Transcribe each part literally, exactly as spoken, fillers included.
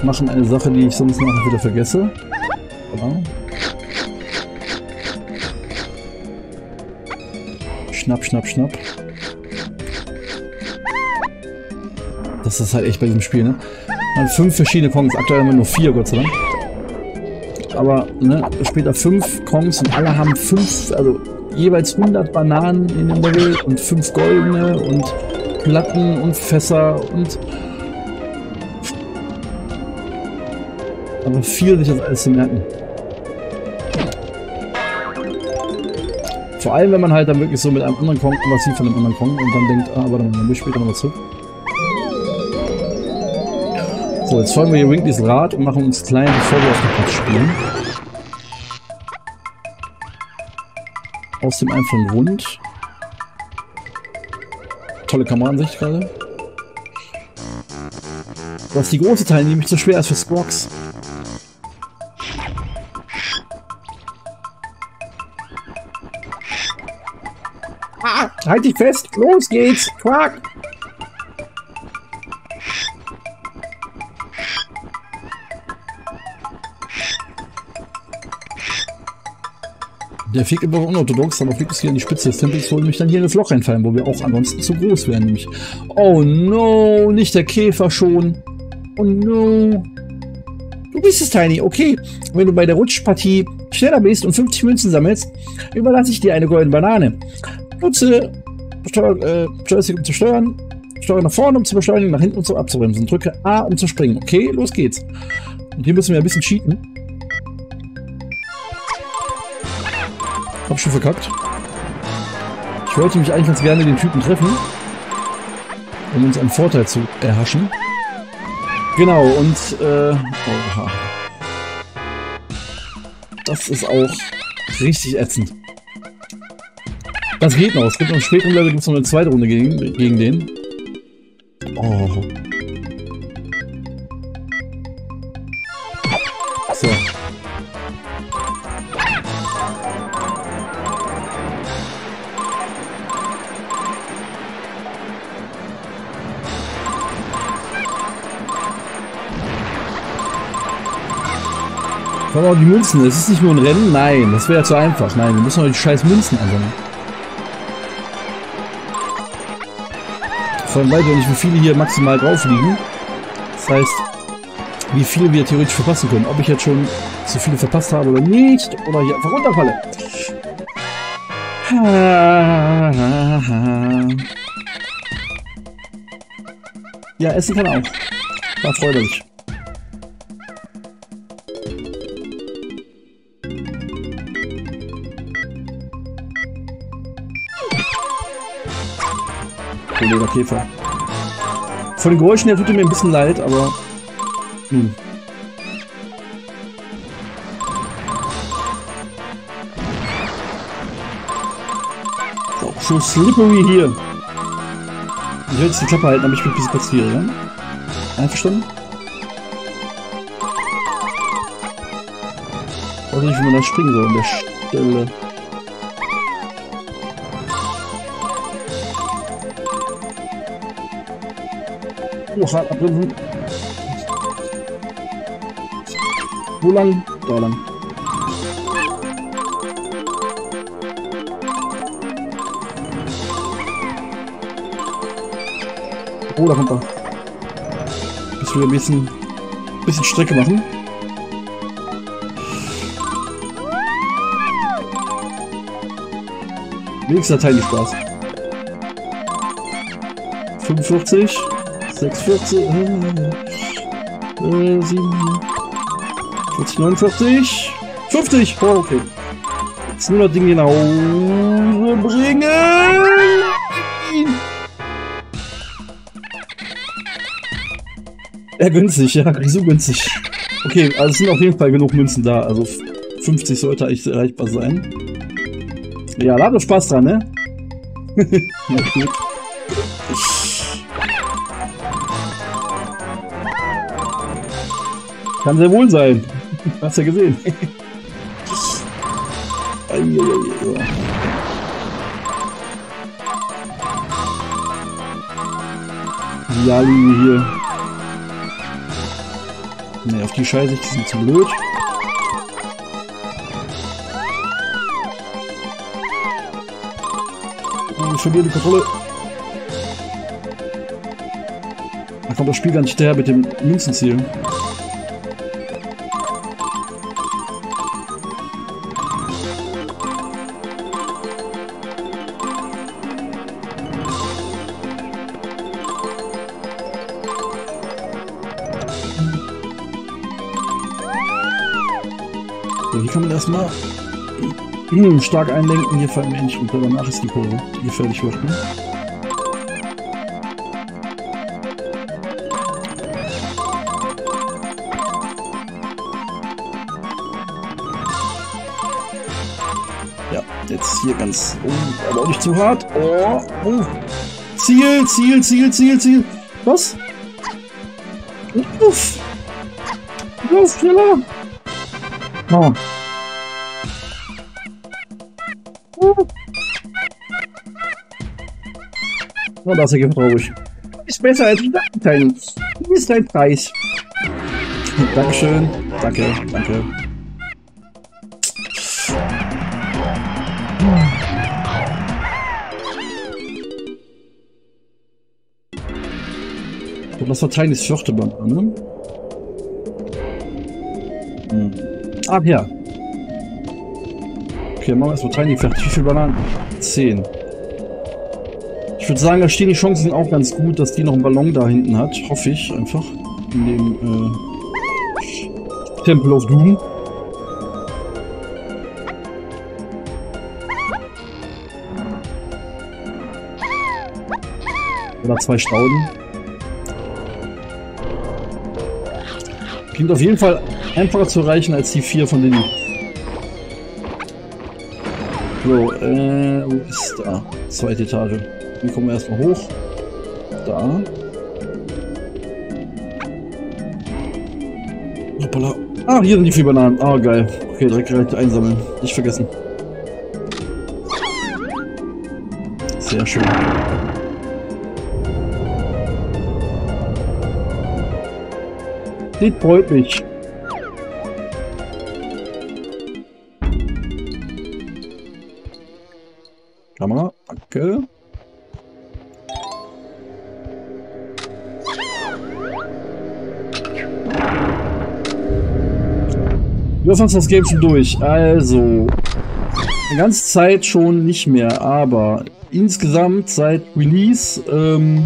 machen eine Sache, die ich sonst nachher wieder vergesse. Genau. Schnapp, schnapp, schnapp. Das ist halt echt bei diesem Spiel, ne? Man hat fünf verschiedene Kongs, aktuell haben wir nur vier, Gott sei Dank. Aber, ne, später fünf Kongs und alle haben fünf, also jeweils hundert Bananen in dem Level und fünf goldene und Platten und Fässer und... Aber viel sich das alles zu merken. Vor allem, wenn man halt dann wirklich so mit einem anderen Kong was sieht von einem anderen Kong und dann denkt, ah, warte mal, dann muss ich später nochmal zurück. So, jetzt folgen wir hier Winklys Rad und machen uns klein, bevor wir auf den Platz spielen. Aus dem einfachen Grund. Tolle Kameradensicht gerade. Das ist die große Teil, die nämlich zu schwer ist für Squawks. Ah, halt dich fest! Los geht's! Quack! Der fliegt immer unorthodox, aber fliegt es hier an die Spitze des Tempels, wo nämlich dann hier in das Loch reinfallen, wo wir auch ansonsten zu groß wären. Nämlich. Oh no, nicht der Käfer schon. Oh no. Du bist es, Tiny. Okay, wenn du bei der Rutschpartie schneller bist und fünfzig Münzen sammelst, überlasse ich dir eine goldene Banane. Nutze Steuer, äh, Joystick, um zu steuern, steuere nach vorne, um zu beschleunigen, nach hinten, um zu abzubremsen. Drücke A, um zu springen. Okay, los geht's. Und hier müssen wir ein bisschen cheaten. Hab schon verkackt. Ich wollte mich eigentlich ganz gerne den Typen treffen, um uns einen Vorteil zu erhaschen. Genau, und äh, oha. Das ist auch richtig ätzend. Das geht noch. Es gibt noch einen späteren Level, gibt es noch eine zweite Runde gegen, gegen den. Oh. So. Komm auch die Münzen. Es ist nicht nur ein Rennen. Nein, das wäre ja zu einfach. Nein, wir müssen auch die scheiß Münzen ansammeln. Vor allem weiß ich nicht, wie viele hier maximal drauf liegen. Das heißt, wie viele wir theoretisch verpassen können. Ob ich jetzt schon so viele verpasst habe oder nicht. Oder hier einfach runterfalle. Ja, essen kann auch. Da freut er sich. Der Käfer. Von den Geräuschen her tut er mir ein bisschen leid, aber nun. So, so slippery hier. Ich will jetzt die Klappe halten, damit ich mich ein bisschen platziere, ja? Einverstanden? Ich weiß nicht, wie man da springen soll an der Stelle. Noch hart abbremsen. Wo lang? Da lang. Oh, da kommt er. Bis wir ein bisschen, bisschen Strecke machen. Nächster Teil die Spaß. fünfundvierzig. sechsundvierzig, äh, siebenundvierzig, neunundvierzig, fünfzig, oh, okay. Jetzt nur das Ding hier nach Hause bringen. Ja, günstig, ja, so günstig. Okay, also es sind auf jeden Fall genug Münzen da, also fünfzig sollte eigentlich erreichbar sein. Ja, da hat doch Spaß dran, ne? Ja, gut. Kann sehr wohl sein. Hast ja gesehen. Ja, liegen wir hier. Ne, auf die scheiße ich, die sind zu blöd. Oh, ich verliere die Kontrolle. Da kommt das Spiel gar nicht hinterher mit dem Münzenzielen. So, hier kann man erstmal hm, stark einlenken. Hier fallen wir nicht und danach ist die Kurve, die gefährlich wird. Ne? Ja, jetzt hier ganz oh, aber auch nicht zu hart. Oh, oh. Ziel, Ziel, Ziel, Ziel, Ziel. Was? Uff. Los, schneller. Oh. Oh, das ist ja traurig. Ist besser als die Teil. Hier ist dein Preis. Dankeschön. Danke, danke. Und das Verteilen ist vierte Banane, ne? Hm. Ah, ja. Okay, machen wir erstmal Tiny fertig. Wie viele Bananen? zehn. Ich würde sagen, da stehen die Chancen auch ganz gut, dass die noch einen Ballon da hinten hat. Hoffe ich einfach. In dem äh, Temple of Doom. Oder zwei Stauden. Klingt auf jeden Fall einfacher zu erreichen als die vier von denen. So, äh, wo ist da? Zweite Etage. Hier kommen wir erstmal hoch. Da. Hoppala. Ah, hier sind die vier Bananen. Ah, geil. Okay, direkt direkt einsammeln. Nicht vergessen. Sehr schön. Das freut mich. Kamera, danke. Wir haben das Game schon durch. Also, eine ganze Zeit schon nicht mehr, aber insgesamt seit Release, ähm,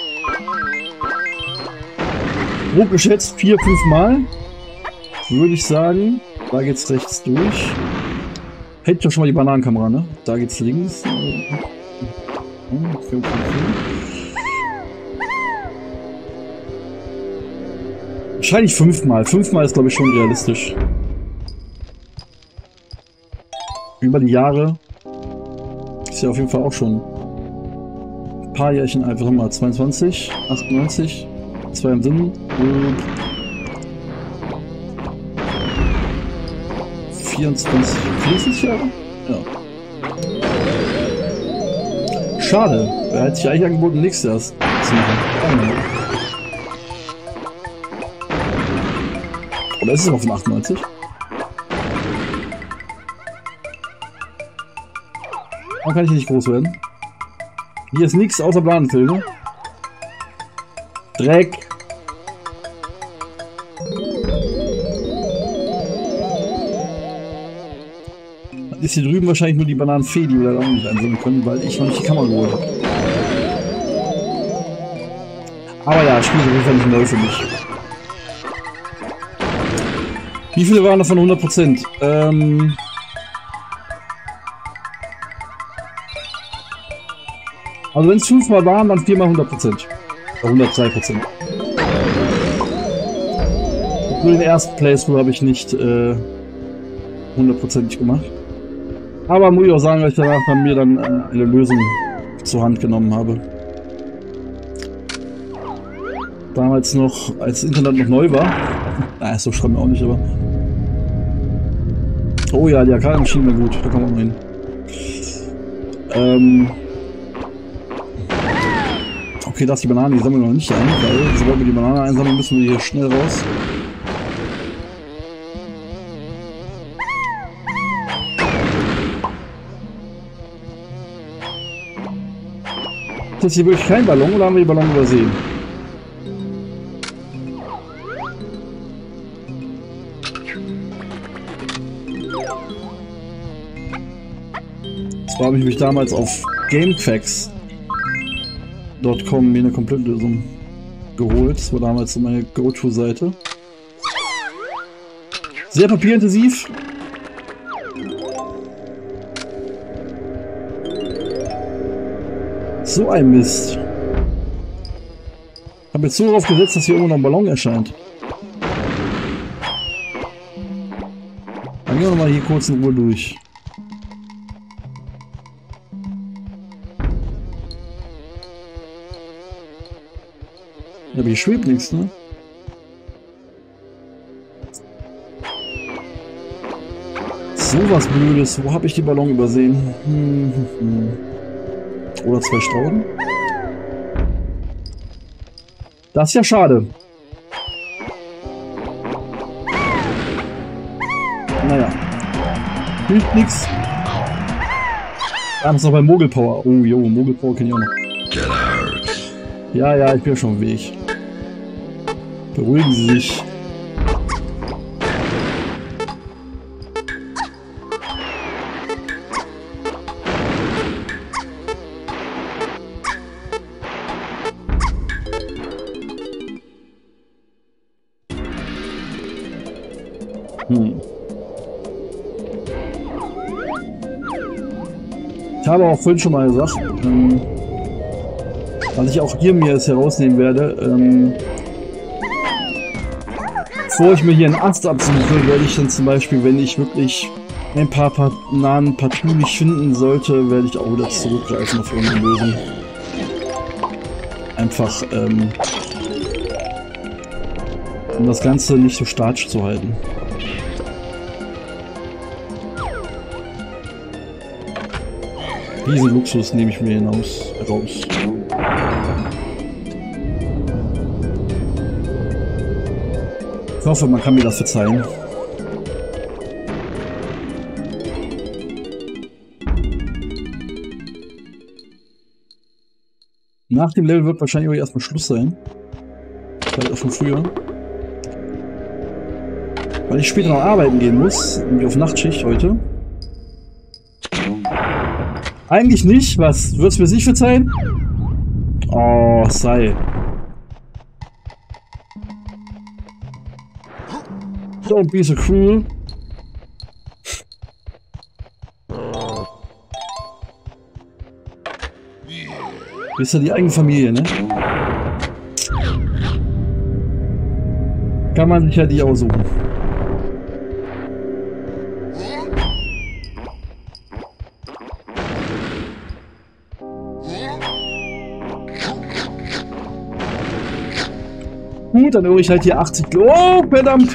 grob geschätzt vier, fünf Mal, würde ich sagen. Da geht's rechts durch. Hätte ich doch schon mal die Bananenkamera, ne? Da geht's links. Okay, okay, okay. Wahrscheinlich fünfmal. Fünfmal ist, glaube ich, schon realistisch. Über die Jahre ist ja auf jeden Fall auch schon ein paar Jährchen einfach nochmal. zweiundzwanzig, achtundneunzig, zwei im Sinn. vierundzwanzig, vierundzwanzig Jahre? Ja. Schade. Er hat sich eigentlich angeboten, nächstes Jahr zu machen. Oder ist es noch von achtundneunzig? Warum kann ich nicht groß werden? Hier ist nichts außer Bananenfilme. Dreck. Dann ist hier drüben wahrscheinlich nur die Bananenfee, die wir da auch nicht einsammeln können, weil ich noch nicht die Kamera geholt habe. Aber ja, das Spiel ist auf jeden Fall nicht neu für mich. Wie viele waren davon hundert Prozent? Ähm... Also wenn es fünfmal waren, dann viermal hundert Prozent. Oder hundertzwei Prozent. Nur den ersten Playthrough habe ich nicht äh, hundertprozentig gemacht. Aber muss ich auch sagen, dass ich danach bei mir dann äh, eine Lösung zur Hand genommen habe. Damals noch, als das Internet noch neu war. Na, so schreiben wir auch nicht, aber... Oh ja, die Arcade-Maschinen waren gut, da kommen wir mal hin. Ähm... Okay, das die Banane, die sammeln wir noch nicht ein, weil sobald wir die Banane einsammeln, müssen wir hier schnell raus. Ist das hier wirklich kein Ballon oder haben wir den Ballon übersehen? Zwar habe ich mich damals auf Gamefax Punkt com mir eine Komplettlösung geholt. Das war damals so meine Go-To-Seite. Sehr papierintensiv. So ein Mist. Ich habe jetzt so darauf gesetzt, dass hier irgendwo noch ein Ballon erscheint. Dann gehen wir mal hier kurz in Ruhe durch. Ja, aber hier schwebt nichts, ne? So was Blödes. Wo habe ich die Ballon übersehen? Hm, hm, hm. Oder zwei Stauden? Das ist ja schade. Naja. Hilft nix. Da ist noch bei Mogelpower. Oh, jo, Mogelpower kenne ich auch noch. Ja, ja, ich bin schon am Weg. Beruhigen Sie sich. Hm. Ich habe auch vorhin schon mal gesagt, ähm, was ich auch hier mir jetzt herausnehmen werde, ähm, bevor ich mir hier einen Ast absuche, werde ich dann zum Beispiel, wenn ich wirklich ein paar Bananen partout nicht finden sollte, werde ich auch wieder zurückgreifen auf irgendeine Lösung. Einfach, ähm, um das Ganze nicht so statisch zu halten. Diesen Luxus nehme ich mir hinaus raus. Ich hoffe, man kann mir das verzeihen. Nach dem Level wird wahrscheinlich auch erstmal Schluss sein. Vielleicht auch schon früher. Weil ich später noch arbeiten gehen muss, irgendwie auf Nachtschicht heute. Eigentlich nicht. Was? Würdest du mir nicht verzeihen? Oh, sei. Don't be so cruel. Bist ja die eigene Familie, ne? Kann man sich ja die aussuchen. Gut, dann höre ich halt hier achtzig. Oh, verdammt!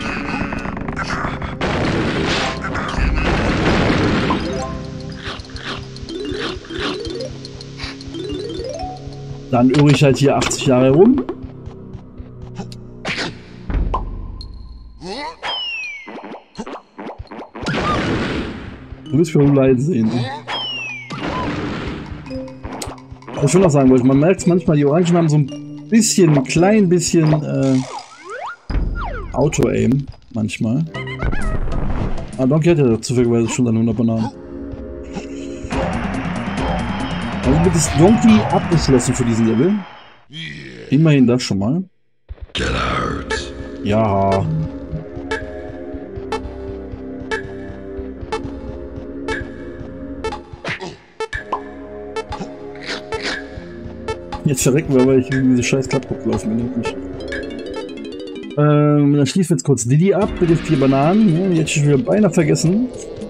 Dann irre ich halt hier achtzig Jahre rum. Du wirst schon leiden sehen. Was ich schon noch sagen wollte, man merkt es manchmal, die Orangen haben so ein bisschen, ein klein bisschen äh, Auto-Aim manchmal. Ah, Donkey hat ja zufälligerweise schon dann hundert Bananen. Also wird das Donkey abgeschlossen für diesen Level. Immerhin das schon mal. Ja. Jetzt verrecken wir, weil ich in diese scheiß Klappe gelaufen bin. Nicht. Ähm, dann schließen wir jetzt kurz Diddy ab mit den vier Bananen. Ja, jetzt schon wieder beinahe vergessen.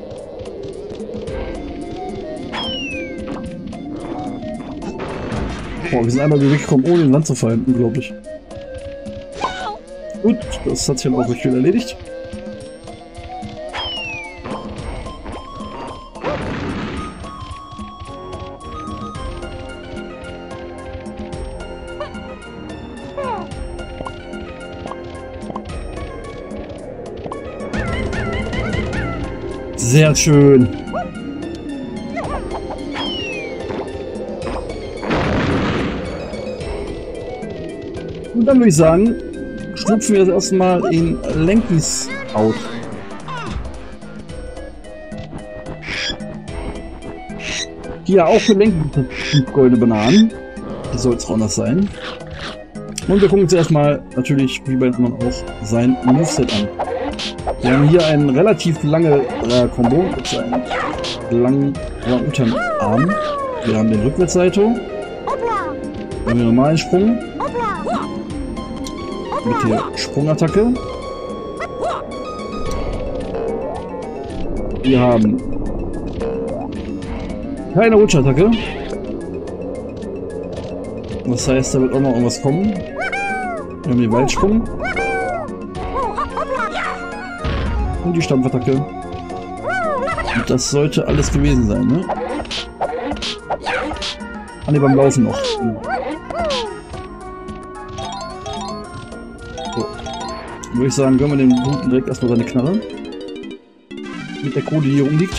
Boah, wir sind einmal weggekommen, ohne in den Land zu fallen. Unglaublich. Gut, das hat sich dann auch recht viel erledigt. Sehr schön. Und dann würde ich sagen, schlüpfen wir das erste Mal in Lenkys Haut. Hier auch für Lenky goldene Bananen. Die soll es auch noch sein. Und wir gucken uns erstmal natürlich, wie bei anderen auch, sein Moveset an. Wir haben hier einen relativ lange äh, Combo mit einem langen Orang-Utan-Arm. Wir haben den Rückwärtssalto. Wir haben den normalen Sprung. Mit der Sprungattacke. Wir haben keine Rutschattacke. Das heißt, da wird auch noch irgendwas kommen. Wir haben den Weitsprung. Und die Stampfattacke. Und das sollte alles gewesen sein, ne? Ah ne, beim Laufen noch. So. Dann würde ich sagen, gönnen wir den Guten direkt erstmal seine Knarre. Mit der Kohle, die hier rumliegt.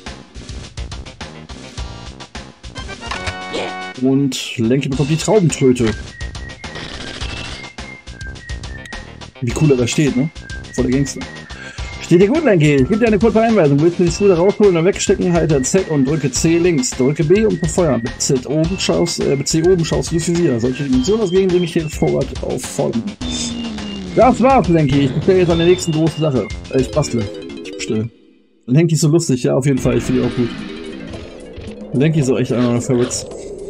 Und Lenky bekommt die Traubentröte. Wie cool er da steht, ne? Voll der Gangster. Steht dir gut, Lenky. Ich gebe dir eine kurze Einweisung. Willst du die Scooter rausholen und wegstecken? Halte Z und drücke C links. Drücke B um befeuern. Mit Z oben schaust, äh, mit C oben schaust du für sie. Solche Dimensionen ausgehen, bringe ich hier forward auf Folgen. Das war's, Lenky. Ich bestelle jetzt an der nächsten großen Sache. Äh, ich bastle. Ich bestelle. Lenky ist so lustig, ja, auf jeden Fall. Ich finde ihn auch gut. Lenky ist auch echt einer meiner Favorites.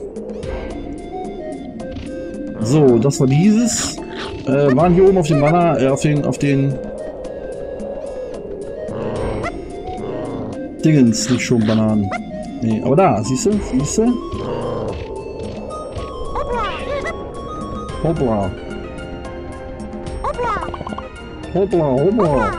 So, das war dieses. Äh, waren hier oben auf dem Banner, äh, auf den, auf den Dingens, nicht schon Bananen. Nee, aber da, siehst du? Siehst du? Hoppla. Hoppla, hoppla.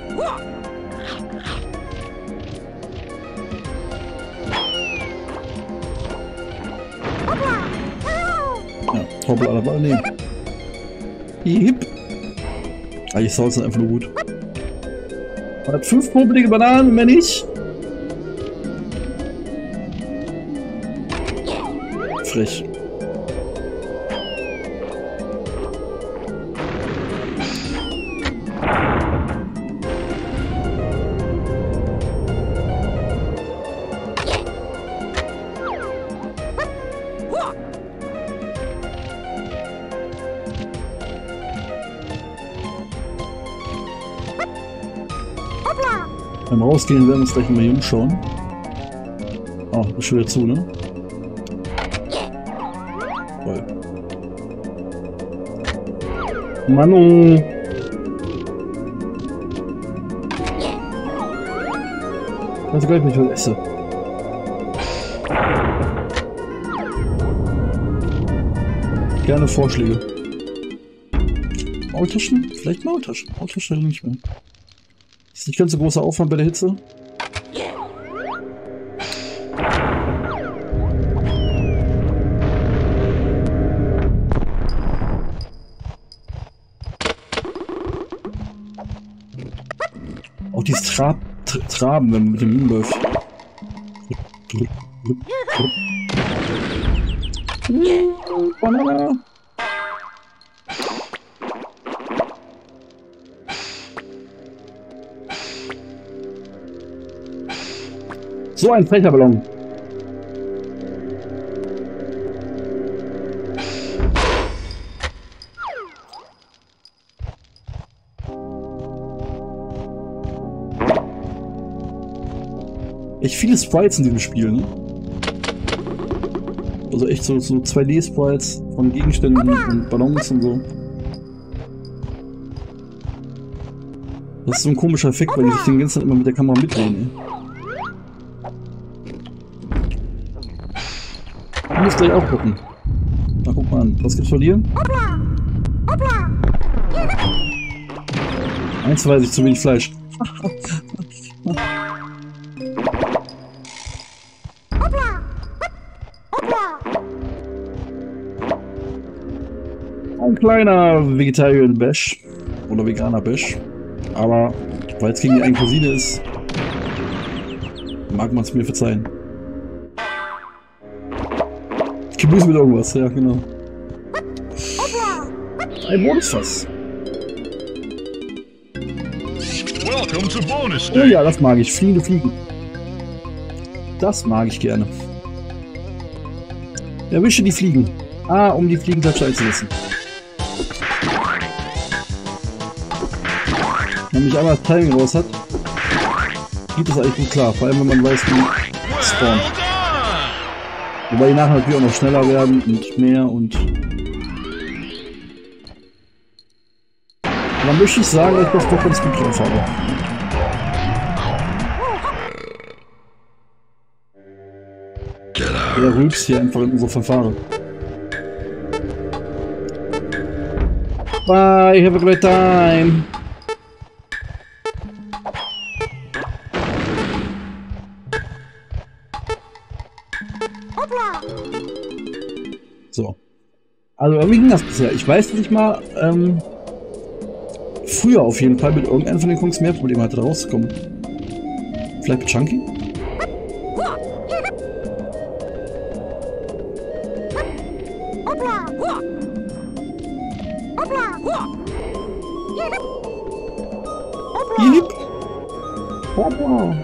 Ja, hoppla, aber nee. Hip. Ah, die Sounds sind einfach nur gut. Man hat fünf popelige Bananen, mehr nicht. Frech. Beim Rausgehen werden wir uns gleich mal hier umschauen. Oh, ist schon wieder zu, ne? Voll. Manu! Ich weiß gar nicht, was ich esse. Gerne Vorschläge. Maultaschen? Vielleicht Maultaschen. Maultaschen nicht mehr. Ist nicht ganz so großer Aufwand bei der Hitze. Auch dieses Trab, Tra Traben, wenn man mit dem Minen läuft. Banana. So ein frecher Ballon. Echt viele Sprites in diesem Spiel, ne? Also echt so, so zwei D Sprites von Gegenständen und Ballons und so. Das ist so ein komischer Effekt, weil ich den ganzen Zeit immer mit der Kamera mitdrehen. Ich muss gleich auch gucken. Na, guck mal an. Was gibt's von dir? Eins weiß ich, zu wenig Fleisch. Ein kleiner Vegetarian Bash. Oder Veganer Bash. Aber weil es gegen die eigene Cousine ist, mag man es mir verzeihen. Gemüse mit irgendwas, ja genau. Ein Bonusfass. Oh ja, das mag ich. Fliegende Fliegen. Das mag ich gerne. Erwische die Fliegen. Ah, um die Fliegenklatsche einzusetzen. Wenn man mich einmal das Timing raus hat, geht das eigentlich gut klar. Vor allem, wenn man weiß, wie spawnt. Wobei die nachher natürlich auch noch schneller werden und mehr und... Dann möchte ich sagen, dass ich das doch ganz gut drauf habe. Der rülpst hier einfach in unsere Verfahren. Bye, have a great time. So. Also, wie ging das bisher? Ich weiß, dass ich mal, ähm, früher auf jeden Fall mit irgendeinem von den Kongs mehr Probleme hatte, da rauszukommen. Vielleicht mit Chunky? Jip. Hoppla.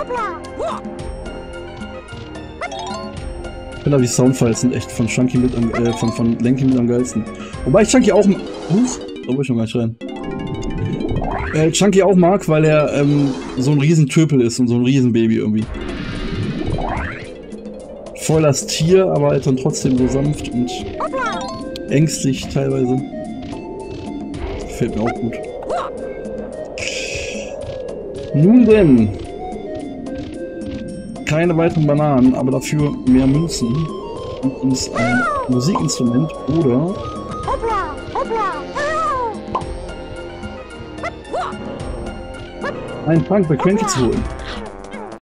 Ich finde, die Soundfiles sind echt von Chunky mit am, äh, von, von Lanky mit am geilsten. Wobei ich Chunky auch... Huch, da wollte ich schon gar nicht rein. Äh, Chunky auch mag, weil er ähm, so ein Riesentöpel ist und so ein Riesenbaby irgendwie. Voll das Tier, aber halt dann trotzdem so sanft und ängstlich teilweise. Gefällt mir auch gut. Nun denn. Keine weiteren Bananen, aber dafür mehr Münzen und uns ein Musikinstrument oder einen Punk bei Cranky zu holen.